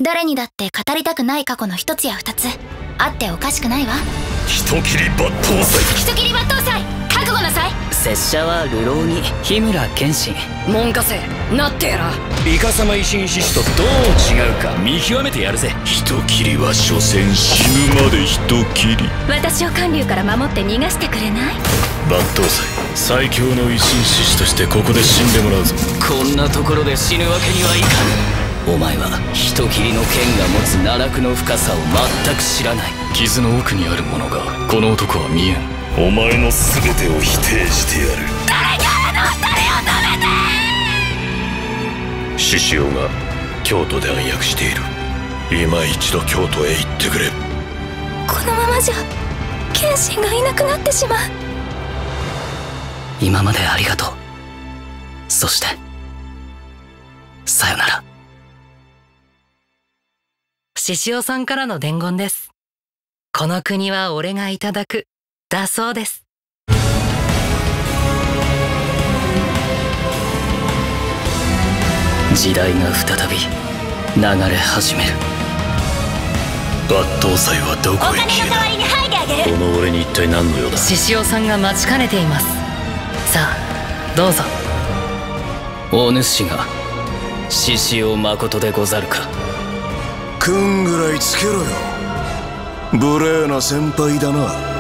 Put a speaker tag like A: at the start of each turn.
A: 誰にだって語りたくない過去の一つや二つあっておかしくないわ。
B: 人斬り抜刀斎、
A: 人斬り抜刀斎、覚悟なさい。
C: 拙者は流浪に緋村剣心。
D: 門下生なってやら。
B: イカサマ維新志士とどう違うか見極めてやるぜ。人斬りは所詮死ぬまで人斬り。
A: 私を観柳から守って逃がしてくれない？
B: 抜刀斎、最強の維新志士としてここで死んでもらうぞ。
C: こんなところで死ぬわけにはいかぬ。お前は人斬りの剣が持つ奈落の深さを全く知らない。
B: 傷の奥にあるものがこの男は見えん。お前の全てを否定してやる。
A: 誰かあの二人を止めて。
B: 獅子王が京都で暗躍している。今一度京都へ行ってくれ。
A: このままじゃ剣心がいなくなってしまう。
C: 今までありがとう。そしてさよなら。
D: 獅子王さんからの伝言です。この国は俺がいただくだそうです。
C: 時代が再び流れ始める。
B: 抜刀斎はどこへ消えた？
A: お金の代わりに剥いであげる。
B: この俺に一体何の用だ？
D: 獅子王さんが待ちかねています。さあどうぞ。
C: お主が獅子王まことでござるか？
E: くんぐらいつけろよ。無礼な先輩だな。